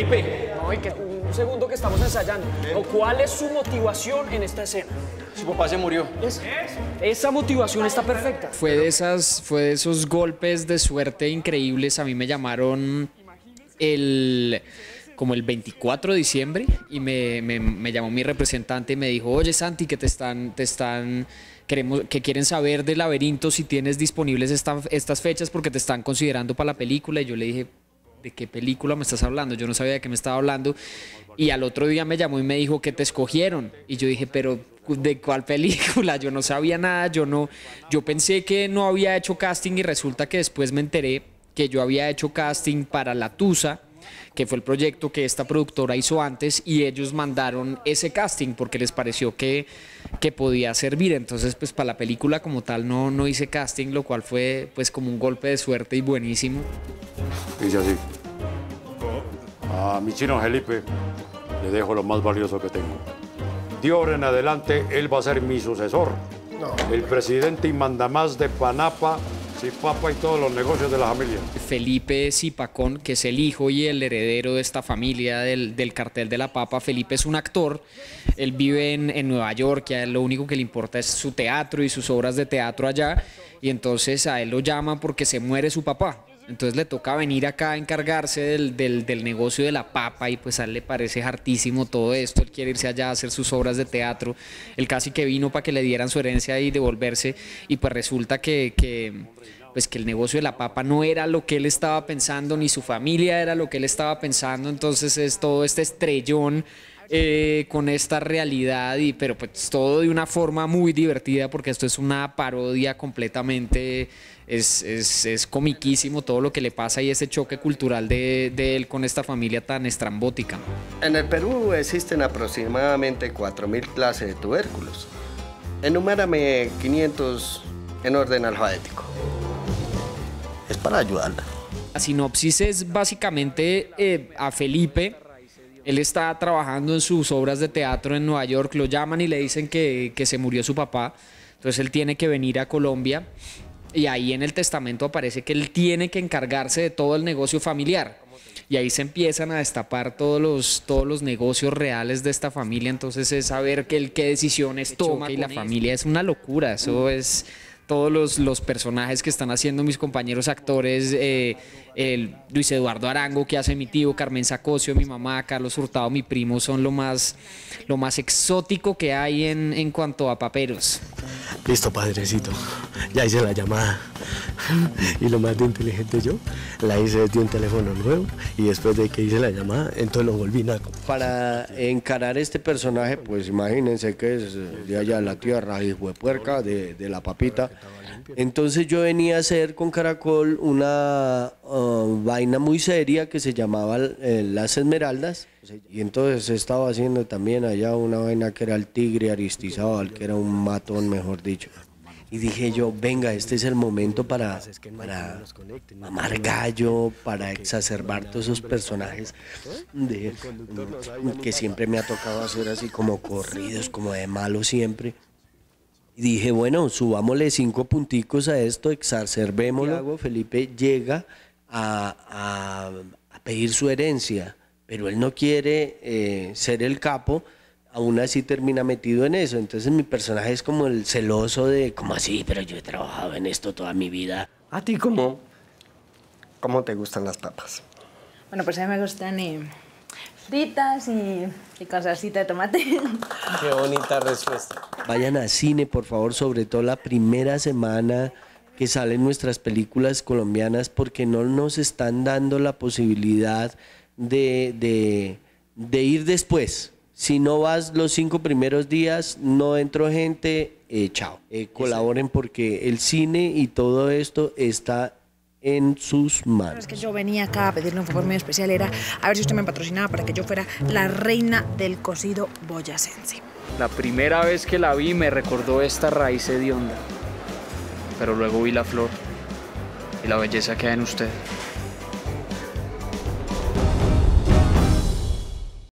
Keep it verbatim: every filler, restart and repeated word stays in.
Felipe. No, y que un segundo que estamos ensayando. ¿Cuál es su motivación en esta escena? Su papá se murió. Esa, esa motivación está perfecta. Fue de, esas, fue de esos golpes de suerte increíbles. A mí me llamaron el, como el veinticuatro de diciembre y me, me, me llamó mi representante y me dijo, oye Santi, que te están, te están queremos, que quieren saber del Laberinto si tienes disponibles esta, estas fechas porque te están considerando para la película. Y yo le dije, ¿de qué película me estás hablando? Yo no sabía de qué me estaba hablando. Y al otro día me llamó y me dijo que te escogieron. Y yo dije, pero ¿de cuál película? Yo no sabía nada, yo no, yo pensé que no había hecho casting y resulta que después me enteré que yo había hecho casting para La Tusa, que fue el proyecto que esta productora hizo antes, y ellos mandaron ese casting porque les pareció que, que podía servir. Entonces, pues para la película como tal no, no hice casting, lo cual fue pues como un golpe de suerte y buenísimo. Dice así: a mi chino Felipe le dejo lo más valioso que tengo. De ahora en adelante él va a ser mi sucesor. No. El presidente y mandamás de Panapa, Zipapa y todos los negocios de la familia. Felipe Zipacón, que es el hijo y el heredero de esta familia del, del cartel de la papa. Felipe es un actor, él vive en, en Nueva York, y a él lo único que le importa es su teatro y sus obras de teatro allá, y entonces a él lo llaman porque se muere su papá. Entonces le toca venir acá a encargarse del, del, del negocio de la papa, y pues a él le parece hartísimo todo esto. Él quiere irse allá a hacer sus obras de teatro. Él casi que vino para que le dieran su herencia y devolverse, y pues resulta que, que, pues que el negocio de la papa no era lo que él estaba pensando, ni su familia era lo que él estaba pensando. Entonces es todo este estrellón eh, con esta realidad, y, pero pues todo de una forma muy divertida porque esto es una parodia completamente. Es, es, es comiquísimo todo lo que le pasa y ese choque cultural de, de él con esta familia tan estrambótica. En el Perú existen aproximadamente cuatro mil clases de tubérculos. Enumérame quinientos en orden alfabético. Es para ayudarla. La sinopsis es básicamente eh, a Felipe. Él está trabajando en sus obras de teatro en Nueva York, lo llaman y le dicen que, que se murió su papá. Entonces él tiene que venir a Colombia. Y ahí en el testamento aparece que él tiene que encargarse de todo el negocio familiar. Y ahí se empiezan a destapar todos los, todos los negocios reales de esta familia. Entonces es saber que él, qué decisiones toma. Y la familia es una locura. Eso es todos los, los personajes que están haciendo mis compañeros actores. Eh, el Luis Eduardo Arango, que hace mi tío, Carmen Sacocio, mi mamá, Carlos Hurtado, mi primo, son lo más, lo más exótico que hay en, en cuanto a paperos. Listo, padrecito. Ya hice la llamada. Y lo más de inteligente yo, la hice desde un teléfono nuevo, y después de que hice la llamada, entonces lo volví naco. Para encarar este personaje, pues imagínense que es de allá de la tierra, hijo de puerca, de, de la papita. Entonces yo venía a hacer con Caracol una uh, vaina muy seria que se llamaba eh, Las Esmeraldas. Y entonces estaba haciendo también allá una vaina que era el Tigre Aristizábal, que era un matón, mejor dicho. Y dije yo, venga, este es el momento para, para mamar gallo, para exacerbar todos esos personajes de, que siempre me ha tocado hacer así como corridos, como de malo siempre. Y dije, bueno, subámosle cinco punticos a esto, exacerbémoslo. Felipe llega a, a, a pedir su herencia, pero él no quiere eh, ser el capo. Aún así termina metido en eso. Entonces mi personaje es como el celoso de, ¿cómo así? Pero yo he trabajado en esto toda mi vida. ¿A ti cómo? ¿Cómo te gustan las papas? Bueno, pues a mí me gustan eh, fritas y, y con salsita de tomate. Qué bonita respuesta. Vayan al cine, por favor, sobre todo la primera semana que salen nuestras películas colombianas, porque no nos están dando la posibilidad de, de, de ir después. Si no vas los cinco primeros días, no entró gente, eh, chao. Eh, colaboren porque el cine y todo esto está en sus manos. Es que yo venía acá a pedirle un favor muy especial, era a ver si usted me patrocinaba para que yo fuera la reina del cocido boyacense. La primera vez que la vi me recordó esta raíz hedionda, pero luego vi la flor y la belleza que hay en usted.